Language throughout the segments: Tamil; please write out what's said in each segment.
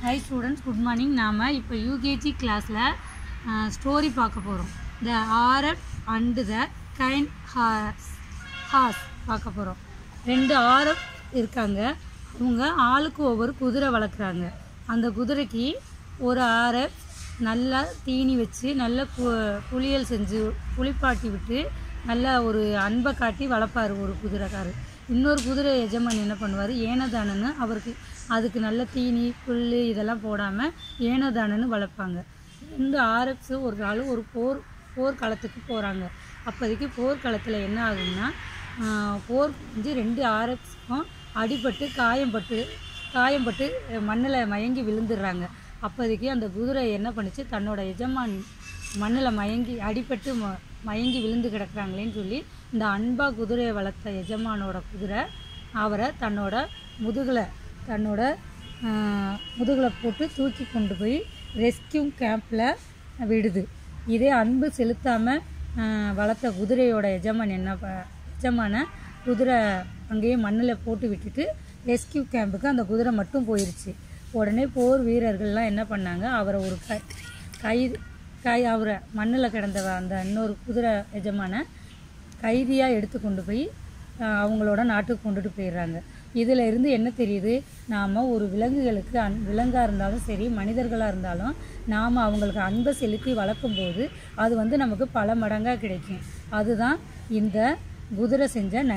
Hi students, good morning. நாம இப்போ UKG கிளாஸ்ல ஸ்டோரி பார்க்க போறோம். The Arab and the kind horse பார்க்க போறோம். ரெண்டு ஆரப் இருக்காங்க. அவங்க ஆளுக்கு ஒவ்வொரு குதிரை வளர்க்குறாங்க. அந்த குதிரைக்கு ஒரு ஆரப் நல்லா தீனி வச்சு நல்ல குளியல் செஞ்சு குளிப்பாட்டி விட்டு நல்ல ஒரு அன்பை காட்டி வளர்ப்பார் ஒரு குதிரைக்காரர். இன்னொரு குதிரை எஜமான் என்ன பண்ணுவார், ஏனதானன்னு அவருக்கு அதுக்கு நல்ல தீனி புல் இதெல்லாம் போடாமல் ஏனதானன்னு வளர்ப்பாங்க. ரெண்டு ஆரப்ஸு ஒரு நாள் ஒரு போர்க்களத்துக்கு போகிறாங்க. அப்போதைக்கு போர்க்களத்தில் என்ன ஆகுதுன்னா, போர் புரிஞ்சு ரெண்டு ஆரப்ஸுக்கும் அடிபட்டு காயம்பட்டு மண்ணில் மயங்கி விழுந்துடுறாங்க. அப்போதைக்கு அந்த குதிரை என்ன பண்ணுச்சு, தன்னோட எஜமான் மண்ணில் அடிபட்டு மயங்கி விழுந்து கிடக்குறாங்களேன்னு சொல்லி இந்த அன்பா குதிரையை வளர்த்த எஜமானோட குதிரை அவரை தன்னோட முதுகில் போட்டு தூக்கி கொண்டு போய் ரெஸ்கியூ கேம்பில் விடுது. இதே அன்பு செலுத்தாமல் வளர்த்த குதிரையோட எஜமான குதிரை அங்கேயே மண்ணில் போட்டு விட்டுட்டு ரெஸ்கியூ கேம்புக்கு அந்த குதிரை மட்டும் போயிடுச்சு. உடனே போர் வீரர்கள்லாம் என்ன பண்ணாங்க, அவரை ஒரு அவரை மண்ணில் கிடந்த அந்த இன்னொரு குதிரை எஜமான கைதியாக எடுத்து கொண்டு போய் அவங்களோட நாட்டுக்கு கொண்டுட்டு போயிடுறாங்க. இதில் இருந்து என்ன தெரியுது, நாம் ஒரு விலங்குகளுக்கு விலங்காக இருந்தாலும் சரி மனிதர்களாக இருந்தாலும் நாம் அவங்களுக்கு அன்பை செலுத்தி வளர்க்கும்போது அது நமக்கு பல மடங்காக கிடைக்கும். அதுதான் இந்த குதிரை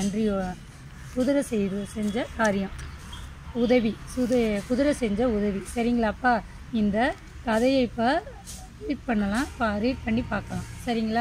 செஞ்ச காரியம், குதிரை செஞ்ச உதவி. சரிங்களாப்பா? இந்த கதையை இப்போ ரீட் பண்ணி பார்க்கலாம். சரிங்களா?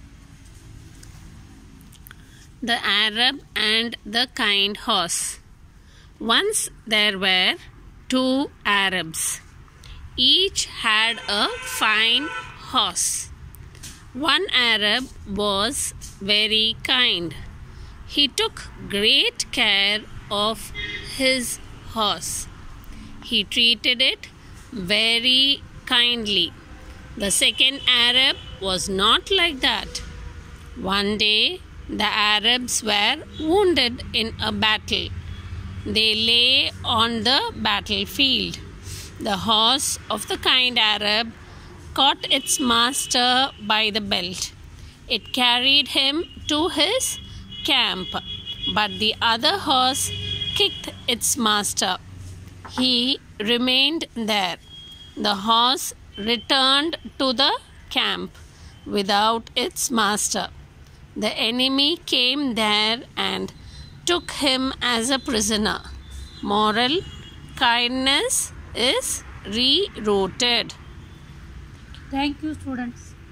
The Arab and the kind horse. Once there were two Arabs. Each had a fine horse. One Arab was very kind. He took great care of his horse. He treated it very kindly. The second Arab was not like that. One day, the Arabs were wounded in a battle. They lay on the battlefield. The horse of the kind Arab caught its master by the belt. It carried him to his camp, but the other horse kicked its master. He remained there. The horse returned to the camp without its master. The enemy came there and took him as a prisoner. Moral: kindness is rewarded. Thank you, students.